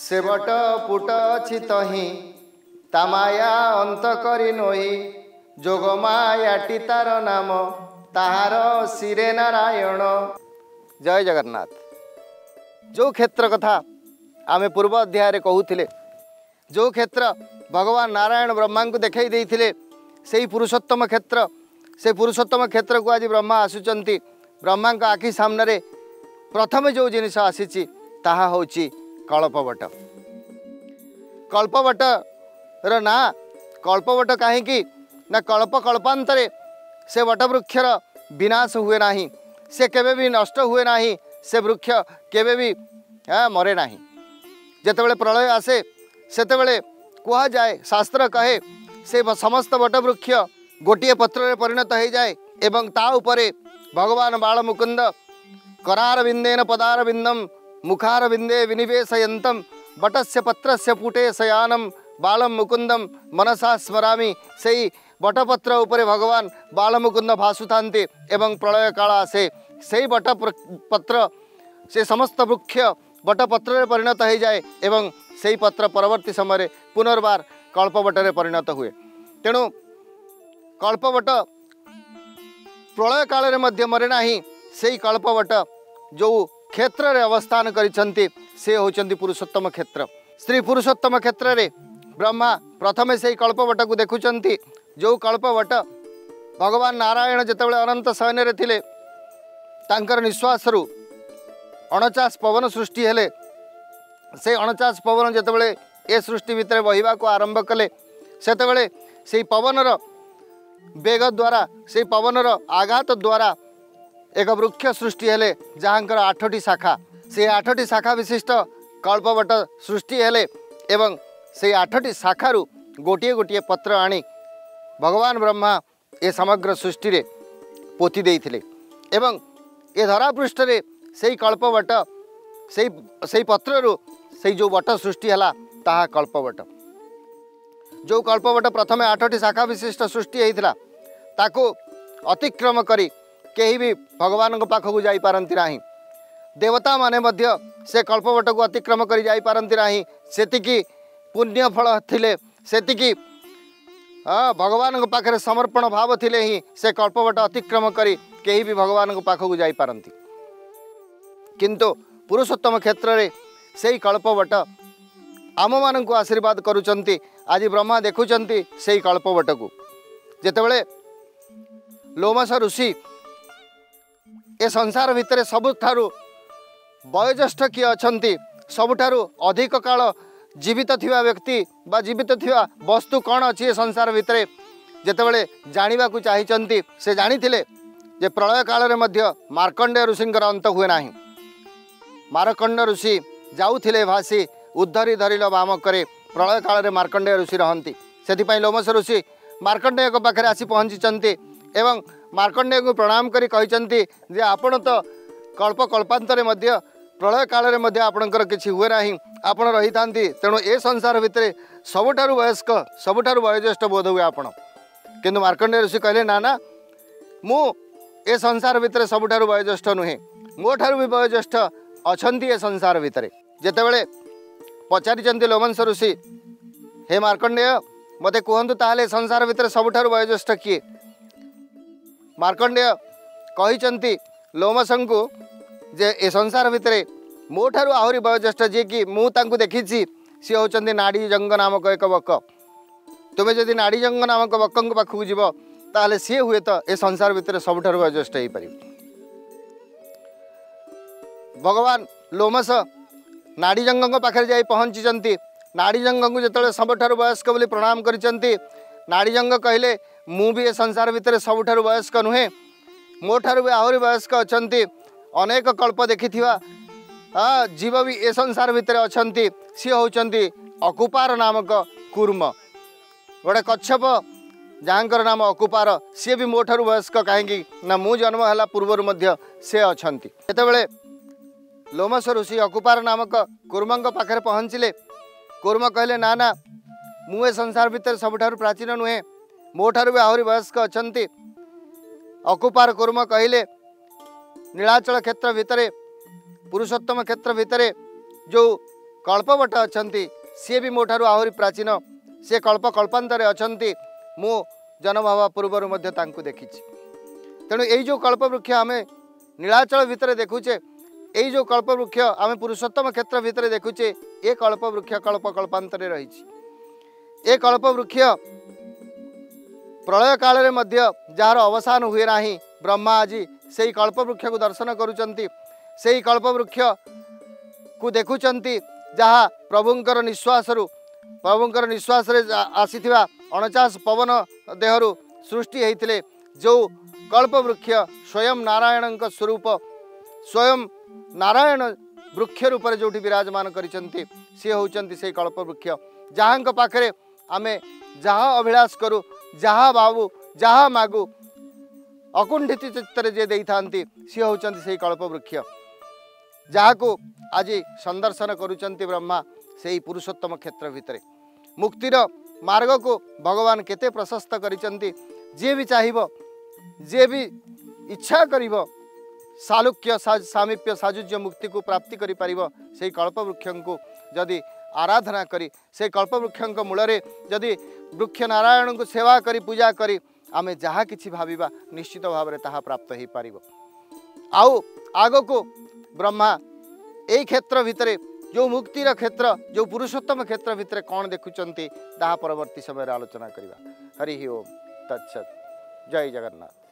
से but put अछि तही तामाया अंत करी नोही जोग मायाटी तार नाम ताहार सिरे नारायण। जय जगन्नाथ। जो क्षेत्र कथा आमे पूर्व अध्याय कहूथिले, जो क्षेत्र भगवान नारायण ब्रह्मा को देखई देइथिले सेही पुरुषोत्तम क्षेत्र, से पुरुषोत्तम क्षेत्र को आज ब्रह्मा आसुचंती। ब्रह्मा का आखि सामने प्रथम जो जिनिस आसीची ताहा होची कल्पवट। कल्पवट र ना कल्पवट कहीं ना कल्प कल्पांतरे से वटवृक्षर विनाश हुए नाही, से केबे भी नष्ट हुए नाही, से वृक्ष केबे भी मरे नाही। जेतेबेले प्रलय आसे सेतेबेले कुहा जाए, शास्त्र कहे से समस्त वटवृक्ष गोटे पत्र परिणत हो जाए एवं ता उपरे भगवान बाल मुकुंद करार बिंदेन पदार बिंदम मुखार बिंदे विनिवेशयंतम बटस्य पत्रस्य पुटे शयानम बालम मुकुंदम मनसा स्मरामि। सेई बटपत्र उपरे भगवान बाल मुकुंद भासुतांते एवं प्रलय काल आसे सेई बटपत्र से समस्त वृक्ष बटपत्र परिणत हो जाए एवं सेई पत्र परवर्ती समय पुनर्बार कल्पवटरे परिणत हुए। तेणु कल्पवट प्रलय काल मध्य मरे नाही। सेई कल्पवट जो क्षेत्र रे अवस्थान करिसंती से होचंती पुरुषोत्तम क्षेत्र। श्री पुरुषोत्तम क्षेत्र रे ब्रह्मा प्रथमे से कल्पवट को देखुचंती। जो कल्पवट भगवान नारायण जेतेबेले अनंत शयन रे थिले तांकर निश्वास रु 49 पवन सृष्टि हेले। से 49 पवन जेतेबेले ए सृष्टि भितर बहिबा को आरंभ कले सेतेबेले से पवनर बेग द्वारा से पवनर आघात द्वारा एक वृक्ष सृष्टि हेले जहाँकर 8टी शाखा। से 8टी शाखा विशिष्ट कल्पवट सृष्टि हेले एवं से 8टी शाखारू गोटे गोटे पत्र आनी भगवान ब्रह्मा ए समग्र सृष्टि रे पोती देइथिले एवं ए धरापृष्ठ रे सेई कल्पवट सेई पत्ररू सेई जो वट सृष्टि हला ताहा कल्पवट। जो कल्पवट प्रथमे 8टी शाखा विशिष्ट सृष्टि होइथिला ताको अतिक्रम करी केही भी भगवान को पाखक जाई पारंती नाही। देवता माने मध्य से कल्पवट को अतिक्रम करी जाई पारंती नाही। सेतिकी पुण्य फल थिले, सेतिकी भगवान को पाखरे समर्पण भाव थिले ही से कल्पवट अतिक्रम करी केही भी भगवान को पाखक जाई पारंती। किंतु पुरुषोत्तम क्षेत्र रे सेई कल्पवट आम मान को आशीर्वाद करुचंती। आज ब्रह्मा देखुचंती सेई कल्पवट को। जेतेबेले लोमस ऋषि ए संसार भितर सबुठारु वयोज्येष्ठ किए अछंती, सबुठारु अधिक काल जीवित थिवा व्यक्ति बा जीवित थिवा वस्तु कौन अच्छी ए संसार भितर जेतेबेले जानिबा को चाहिचंती से जानिथिले जे प्रलय काल रे मध्य मार्कंडेय ऋषिंकर अंत हुए नाही। मार्कंड ऋषि जाउथिले भासी उद्धरी धरिल वाम करे प्रलय काल रे मार्कंडेय ऋषि रहंती। सेथिपाई लोमस ऋषि मार्कंडेय को पाखरे आसी पहुंचीचंती एवं मार्कंडेय को प्रणाम करी कहिचंती जे आपण तो कल्प कल्पांतरे मध्य प्रलय काल रे मध्य आपणकर किछि हुए नाही, आपण रही थांती। तेणु ए संसार भितर सबुठारु वयस्क सबुठारु वयोज्येष्ठ बोध हुए आपण। किंतु मार्कंडेय ऋषि कहले ना ना मु ए संसार भितर सबुठारु वयोज्येष्ठ नुहे, मो ठारु भी वयोज्येष्ठ अछंती ए संसार भितर। जेतेबेले पचारिचंती लोमस ऋषि हे मार्कंडेय मते कहंतु ताहले संसार भितर सबुठारु वयोज्येष्ठ किए? मार्कंडेय कहिचंती लोमसंकु जे ए संसार भितर मो ठारु आहुरी वयोज्येष्ठ जे कि मु तांकु देखिछि सी होचंती नाड़ीजंग नामक एक बक। तुमे जदि नाड़ीजंग नामक बकंक पाखु जीव ताहले सी हुए तो ए संसार भितर सबुठारु वयोज्येष्ठ हेई परिबे। भगवान लोमस नाड़ीजंग पाखे जाई पहुंचीचंती। नाड़ीजंग को जेतेबेले सबुठारु वयस्क बोली प्रणाम करिचंती, नाड़ीजंग कहले मु भी ए संसार भितर सबुठारु वयस्क नुहे, मो ठारु भी आहुरी वयस्क अछंती, अनेक कल्प देखिथिवा जीव भी ए संसार भितर अछंती। सी होचंती अकुपार नामक कूर्म, गोटे कच्छप जहाँकर नाम अकुपार। सी भी मो ठारु वयस्क कहीं ना मु जन्म है पूर्वर मध्य से अछंती। जेतेबेले लोमस ऋषि अकुपार नामक कूर्मंक पाखे पहुँचले, कूर्म कहले ना ना मु ए संसार भितर सबुठारु प्राचीन नुहे, मो ठारु भी आहुरी वयस्क अछंती। अकुपार कूर्म कहले नीलाचल क्षेत्र भितर पुरुषोत्तम क्षेत्र भितर जो कल्पवट अछंती सी भी मोठारु आहुरी प्राचीन से कल्प कल्पांतरे अछंती मु जन्म हवा पूर्वर मध्य तांकु देखिछि। तेणु यही जो कल्पवृक्ष आम नीलाचल भितर देखुचे यही जो कल्पवृक्ष आम पुरुषोत्तम क्षेत्र भितर देखुचे ये कल्पवृक्ष कल्प कल्पांतरे रही ए कल्पवृक्ष प्रलय काल रे मध्य जार अवसान हुए नाही ब्रह्मा आज से कल्पवृक्ष को दर्शन करुचंती से कल्पवृक्ष को देखुचंती जहाँ प्रभुंकर निश्वास रे आसीथिबा 49 पवन देहरु सृष्टि होइतिले जो कल्पवृक्ष स्वयं नारायण स्वरूप स्वयं नारायण वृक्ष रूप में जो विराजमान करिसंती सी होचंती से कल्पवृक्ष जहाँ पाखरे आमे जहाँ अभिलाष करू जहाँ बाबू जहाँ मागू अकुंठित चित्तर जे देई थांती सी होचंती से कल्पवृक्ष जहाँ को आज संदर्शन करुचंती ब्रह्मा से पुरुषोत्तम क्षेत्र भितर मुक्तिर मार्ग को भगवान केते प्रशस्त करिसंती जे भी चाहिबो जे भी इच्छा करिबो सालुक्य सामीप्य साजुज्य मुक्ति को प्राप्ति करि परिबो से कल्पवृक्ष को जदि आराधना करी से कल्पवृक्ष मूल जदि वृक्ष नारायण को सेवा करी पूजा करी आमे जहाँ किछि भाविबा निश्चित भाव में ताहा प्राप्त हो पारिबो। आउ आग को ब्रह्मा यही क्षेत्र भितर जो मुक्तिर क्षेत्र जो पुरुषोत्तम क्षेत्र भितर कौन देखुचंती ताहा परवर्ती समय आलोचना करिबा। हरि ओम तत्सत। जय जगन्नाथ।